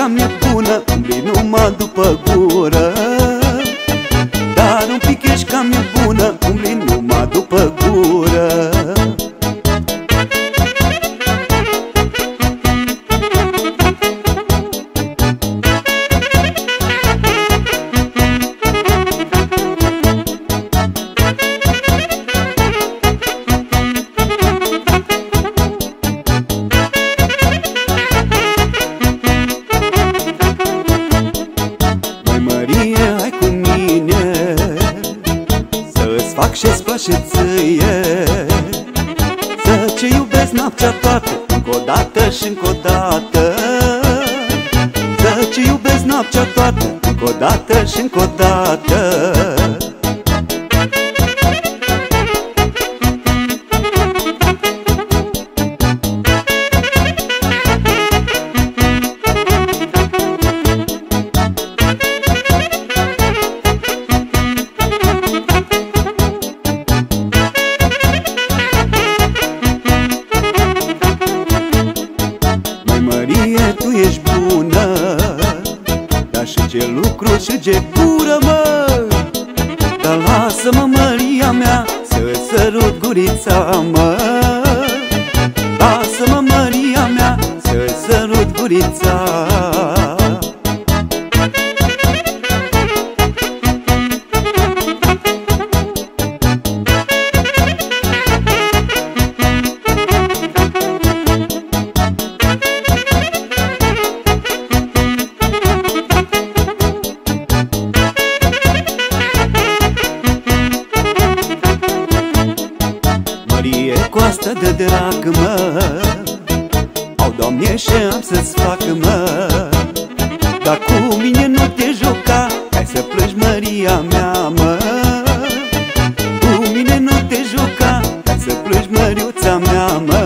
cam nebună, umbli numai după gură. Dar un pic ești cam nebună, umbli numai după gură. Fac și-ți place ție să ce iubesc noaptea toată, încă o dată și încă o dată. Să ce iubesc noaptea toată, încă o dată și încă o dată. Tu ești bună, dar și ce lucru și ce gură, mă. Dar lasă-mă, Maria mea, să-ți sărut gurița, mă. Lasă-mă, Maria mea, să-ți sărut gurița. Coastă de drag, mă, au, Doamne, și am să-ți fac, mă. Dar cu mine nu te juca, hai să plângi, Maria mea, mă. Cu mine nu te juca, hai să plângi, măriuța mea, mă.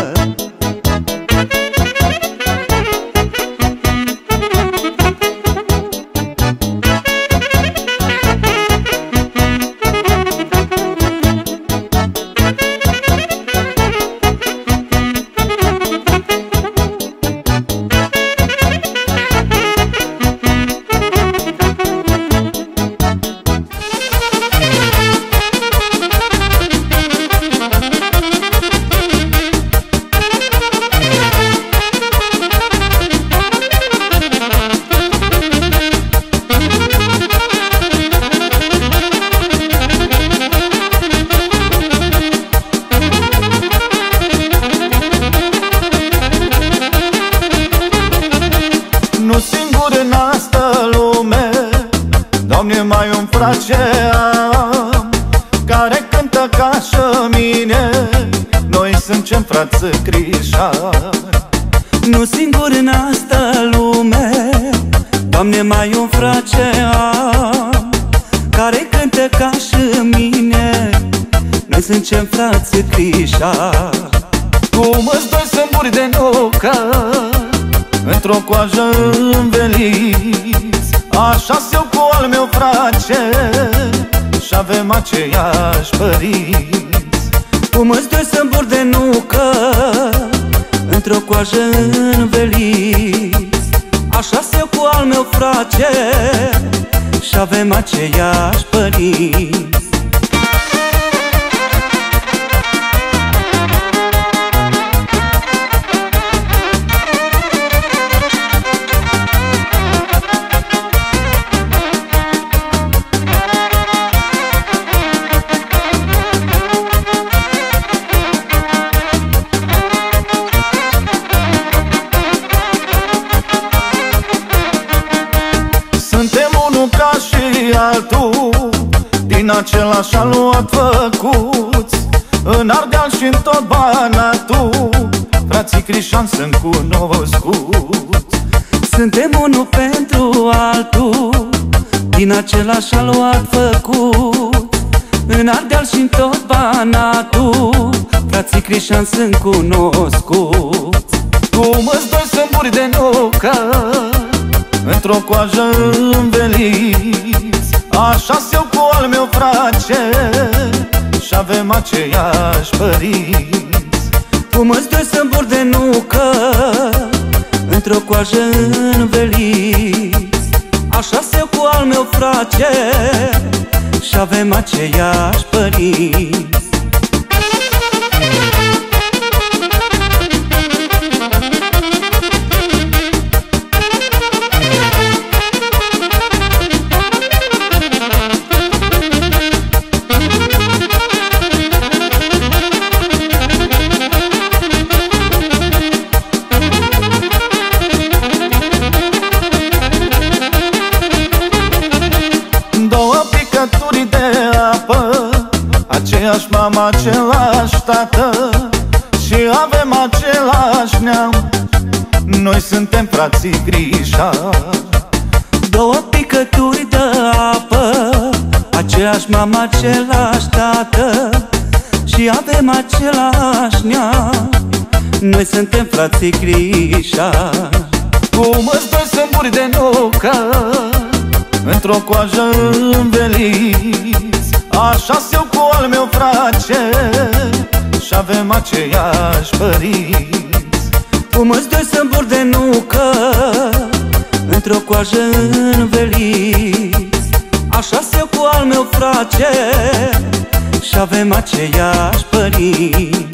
Nu singur în asta lume, Doamne, mai un frate am, care cântă ca și mine, noi suntem frață Crișan. Nu singur în asta lume, Doamne, mai un frate am, care cântă ca și mine, noi suntem frață Crișan. Cum îți doi sâmburi de nucă, într-o coajă înveliți, așa-s-eu cu al meu frate, și-avem aceiași părinți. Cum-ți doi sâmburi de nucă, într-o coajă înveliți, așa-s-eu cu al meu frate, și-avem aceiași părinți. Altul, din același aluat făcuți, în Ardeal și-n tot Banatul, frații Crișan sunt cunoscuți. Suntem unul pentru altul, din același aluat făcuți, în Ardeal și-n tot Banatul, frații Crișan sunt cunoscuți. Cum-ți doi sâmburi de nucă, într-o coajă înveliți, așa-s-eu cu al meu frate, și-avem aceiași părinți. Cum-ți doi sâmburi de nucă, într-o coajă înveliți. Așa eu cu al meu frate și avem aceiași părinți. Aceeași mamă, același tată și avem același neam. Noi suntem frații Grișari. Două picături de apă, aceeași mamă, același tată și avem același neam. Noi suntem frații Grișari. Cum îți doi sâmburi de nucă într-o coajă înveliți. Așa eu cu al meu frate și avem aceiași părinți. Cum îți doi sâmburi de nucă într-o coajă înveliți. Așa eu cu al meu frate și avem aceiași părinți.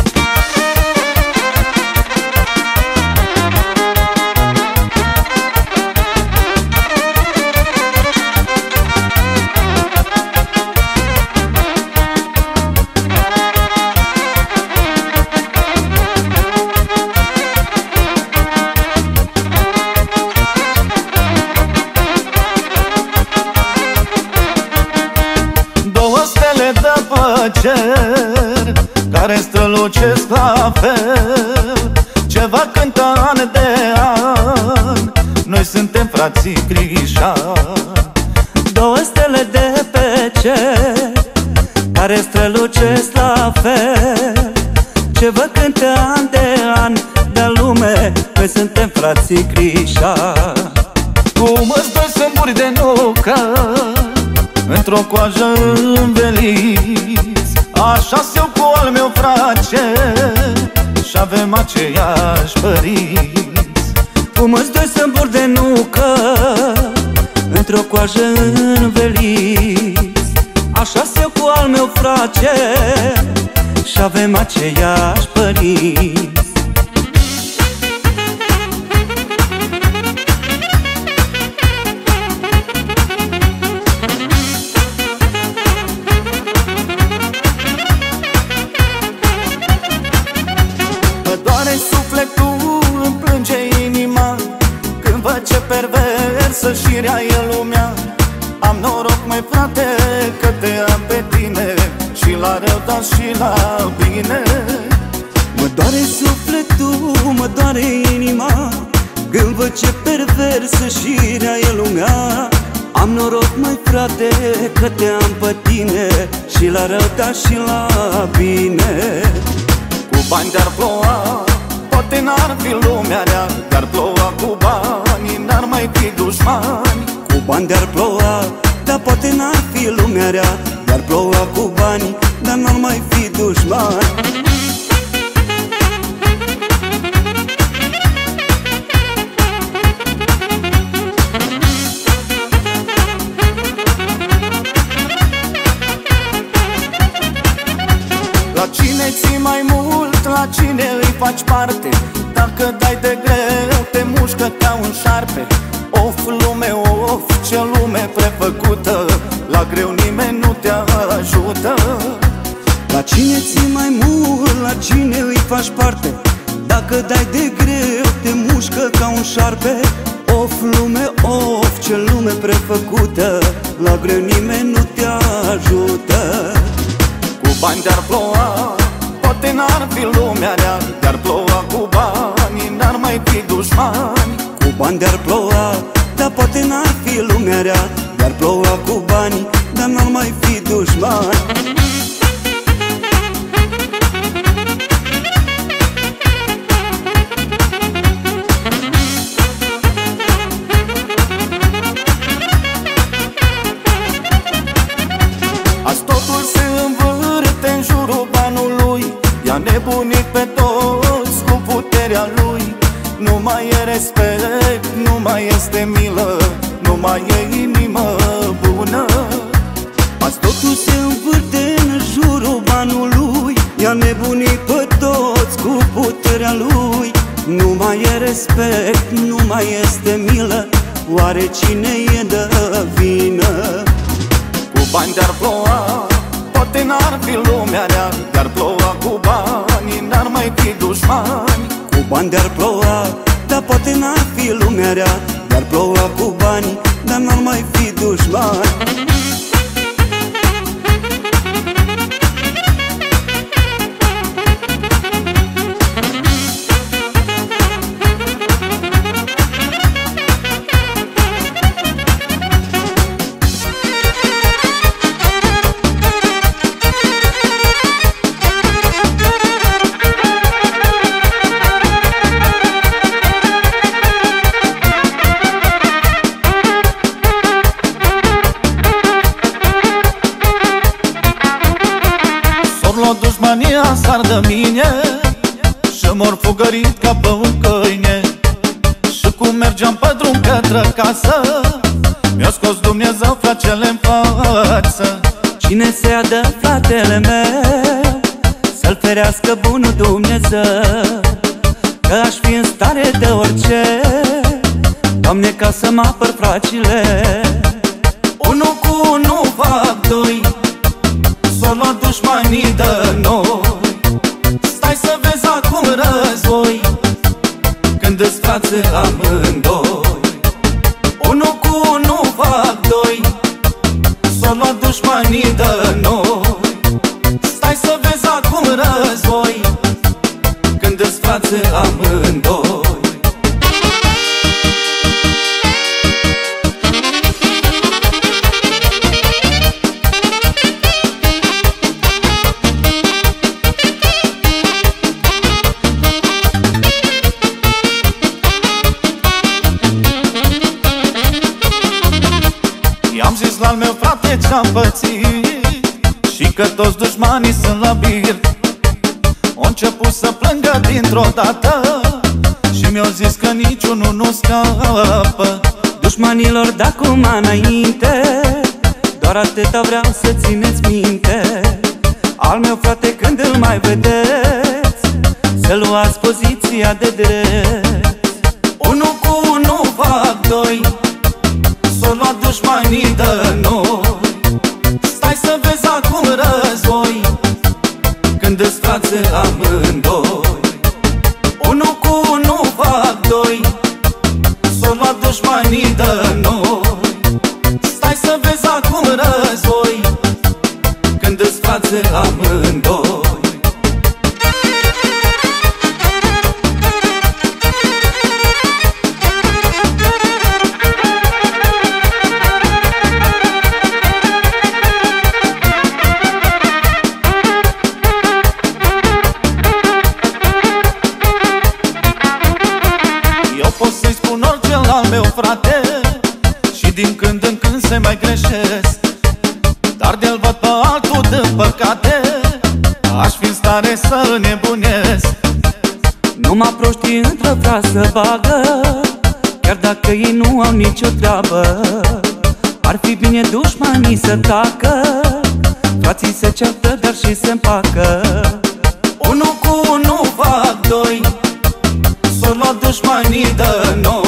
Cer, care strălucesc la fel, ce va cânta an de an. Noi suntem frații Grișari. Două stele de pe cer, care strălucesc la fel, ce vă cântă an de an de lume. Noi suntem frații Grișari. Cum îți doi sâmburi de nucă într-o coajă înveliți. Așa eu cu al meu frate și avem aceiași părinți. Cum îți doi sâmburi de nucă într-o coajă înveliți. Așa eu cu al meu frate și avem aceiași părinți. Ce perversă și rea e lumea. Am noroc, măi frate, că te am pe tine, și la rău, dar și la bine. Mă doare sufletul, mă doare inima, când văd ce perversă și rea e lumea. Am noroc, măi frate, că te am pe tine, și la rău, dar și la bine. Cu bani de-ar ploua, poate n-ar fi lumea rea, dar ploua cu bani, n-ar mai fi dușmani. Cu bani de-ar ploua, dar poate n-ar fi lumea rea, dar ploua cu bani, dar n-ar mai fi dușmani. La cine ții mai mult, la cine îi faci parte? Dacă dai de greu, te mușcă ca un șarpe. Of, lume, of, ce lume prefăcută, la greu nimeni nu te ajută. La cine ții mai mult, la cine îi faci parte? Dacă dai de greu, te mușcă ca un șarpe. Of, lume, of, ce lume prefăcută, la greu nimeni nu te ajută. Cu bani de-ar ploua, poate n-ar fi lumea rea, dar ploua cu bani, n-ar mai fi dușmani. Cu bani de-ar ploua, dar poate n-ar fi lumea rea, dar ploua cu bani, dar n-ar mai fi dușmani. Azi totul se învârte în jurul banului, i-a nebunit pe toți cu puterea lui. Nu mai e respect, nu mai este milă, nu mai e inimă bună. Azi totul se învârte în jurul banului, i-a nebunit pe toți cu puterea lui. Nu mai e respect, nu mai este milă, oare cine e de vină? Cu bani de-ar ploua, poate n-ar fi lumea rea, dar ploua cu bani, n-ar mai fi dușmani. Cu bani de-ar ploua, dar poate n-ar fi lumea rea, dar ploua cu bani, dar n-ar mai fi dușmani. O dușmania s-ar de mine și mor fugărit ca pe un câine. Și cum mergeam pe drum către casă, mi-a scos Dumnezeu flacele-n față. Cine se ia de fratele meu, să-l ferească bunul Dumnezeu, că aș fi în stare de orice, Doamne, ca să mă apăr fracile. Unu cu unu fac doi, s-o luat dușmanii de noi. Stai să vezi acum război, când-s frațe amândoi. Unu cu unu fac doi, s-o luat dușmanii de noi. Stai să vezi acum război, când-s frațe amândoi. I-am zis la-al meu frate ce-am pățit și că toți dușmanii sunt la birt. O început să plângă dintr-o dată și mi-au zis că niciunul nu scapă. Dușmanilor de acum înainte, doar atâta vreau să țineți minte. Al meu frate, când îl mai vedeți, să luați poziția de drept. Unu cu unu fac doi, s-o luat dușmanii de noi. Stai să vezi acum război, când-s frațe amândoi. Unu cu unu fac doi, s-o luat dușmanii de noi. Stai să vezi acum război, când-s frațe amândoi. Pot să-i spun orice al meu frate și din când în când se mai greșesc, dar de-l văd pe altul din păcate, aș fi în stare să nebunesc. Numai proștii între frați să bagă, chiar dacă ei nu au nicio treabă. Ar fi bine dușmanii să tacă, frații se ceartă, dar și se împacă. Unu cu unu fac doi, s-o luat dușmanii de noi.